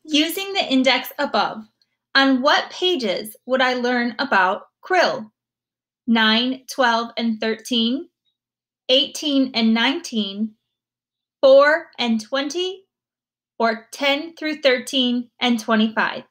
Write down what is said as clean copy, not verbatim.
Using the index above, on what pages would I learn about krill? 9, 12, and 13, 18 and 19, 4 and 20, or 10 through 13 and 25?